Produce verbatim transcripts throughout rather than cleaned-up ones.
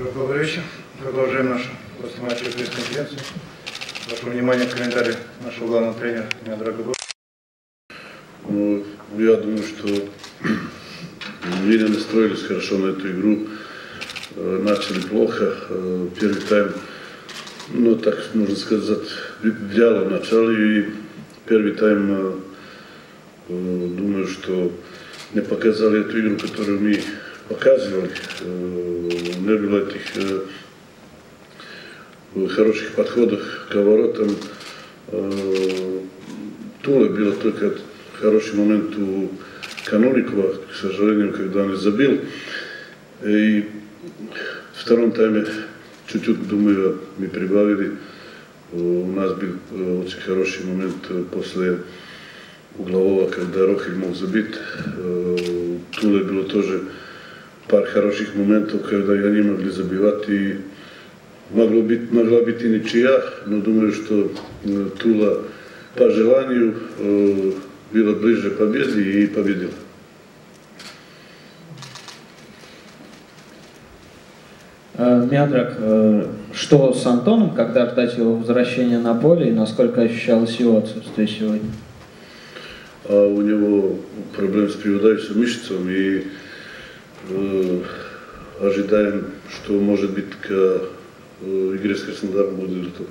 Добрый вечер. Продолжаем нашу постматчевую пресс-конференцию. Ваше внимание, комментарий нашего главного тренера Миадрага. Ну, я думаю, что мы не настроились хорошо на эту игру. Начали плохо. Первый тайм, ну так можно сказать, вяло начали. И первый тайм, думаю, что не показали эту игру, которую мы показывали. Не было этих хороших подходов к воротам. Тула было только хороший момент у Каноникова, к сожалению, когда он забил. И в втором тайме чуть-чуть, думаю, мы прибавили. У нас был очень хороший момент после углового, когда Рохель мог забить. У Тулы было тоже пар хороших моментов, когда они могли забивать. И могло быть, могла быть и ничья, но думаю, что Тула по желанию была ближе к победе и победила. Миадраг, что с Антоном, когда ждать его возвращения на поле и насколько ощущалось его отсутствие сегодня? А у него проблемы с приводающим мышцами, и э, ожидаем, что может быть к э, игре с Краснодаром будет готов.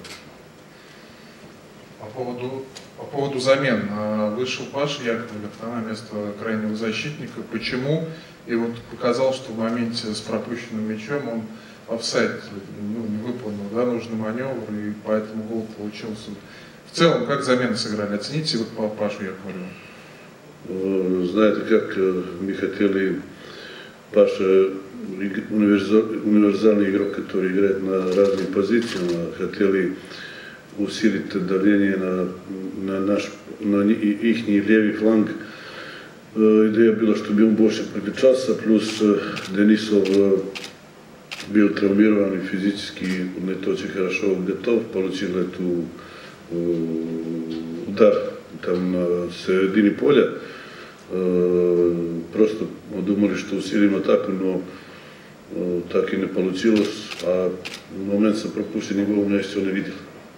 По поводу, по поводу замен. Вышел Паша Яковлев на место крайнего защитника. Почему? И вот показал, что в моменте с пропущенным мячом он офсайд, ну, не выполнил, да, нужный маневр, и поэтому гол получился. В целом, как замены сыграли? Оцените вот по Пашу Яковлеву. Знаете, как мы хотели, Паша универсальный игрок, который играет на разные позиции, хотели усилить давление на, на наш, на их левый фланг. Идея была, чтобы он больше приключался, плюс Денисов был травмирован и физически не очень хорошо готов, получил эту удар там на середине поля. Просто думали, что усилим атаку, но так и не получилось. А в момент со пропущенным голом я все не видел.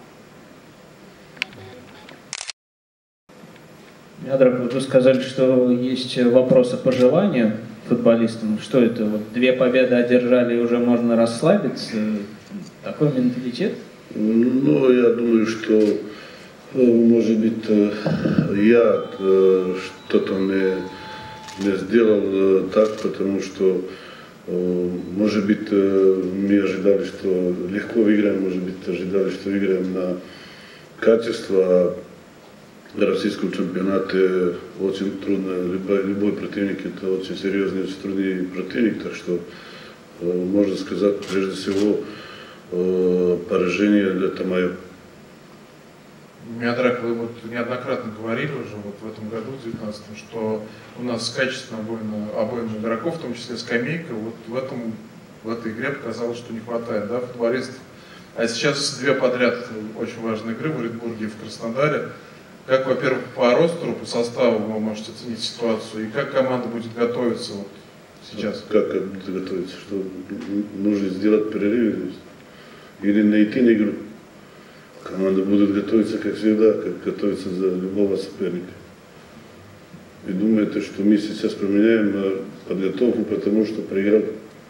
Миадраг, вы сказали, что есть вопросы по желанию футболистам. Что это? Вот две победы одержали и уже можно расслабиться? Такой менталитет? Ну, я думаю, что может быть я что-то не, не сделал так, потому что может быть мы ожидали, что легко выиграем, может быть ожидали, что выиграем на качество. В российском чемпионате очень трудно, любой, любой противник это очень серьезный, очень трудный противник, так что э, можно сказать, прежде всего, э, поражение это мое. Миадраг, вы вот неоднократно говорили уже вот в этом году, в две тысячи девятнадцатом, что у нас качественно обоим, обоим игроков, в том числе скамейка, вот в, этом, в этой игре показалось, что не хватает, да, футболистов. А сейчас две подряд очень важные игры в Оренбурге и в Краснодаре. Как, во-первых, по ростеру, по составу вы можете оценить ситуацию, и как команда будет готовиться вот сейчас? Как будет готовиться? Что нужно сделать перерыв или найти на игру? Команда будет готовиться, как всегда, как готовится за любого соперника. И думаете, что мы сейчас поменяем подготовку, потому что проиграл?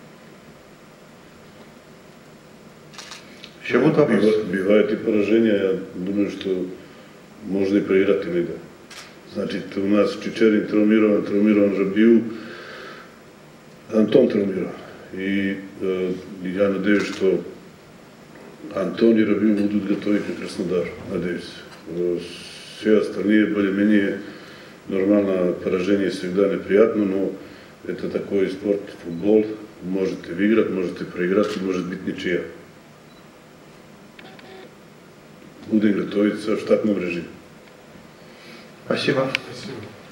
Еще будут вопросы? Бывает и поражение, я думаю, что можно и проиграть иногда. Значит, у нас Чичерин травмирован, травмирован Рабиу, Антон травмирован. И э, я надеюсь, что Антон и Рабиу будут готовы к Краснодару, надеюсь. Э, все остальные более-менее нормально, поражение всегда неприятно, но это такой спорт, футбол. Можете выиграть, можете проиграть, может быть ничья. Будем готовиться в штатном режиме. Спасибо. Спасибо.